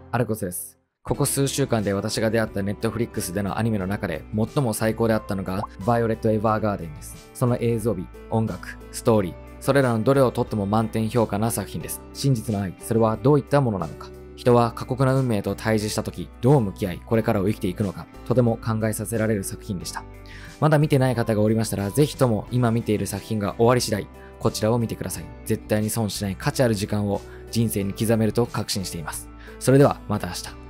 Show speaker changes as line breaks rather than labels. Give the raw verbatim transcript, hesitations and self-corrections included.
アルコスです。ここ数週間で私が出会ったネットフリックスでのアニメの中で最も最高であったのがバイオレット・エヴァーガーデンです。その映像美、音楽、ストーリー、それらのどれをとっても満点評価な作品です。真実の愛、それはどういったものなのか。人は過酷な運命と対峙した時、どう向き合い、これからを生きていくのか、とても考えさせられる作品でした。まだ見てない方がおりましたら、ぜひとも今見ている作品が終わり次第、こちらを見てください。絶対に損しない価値ある時間を人生に刻めると確信しています。それではまた明日。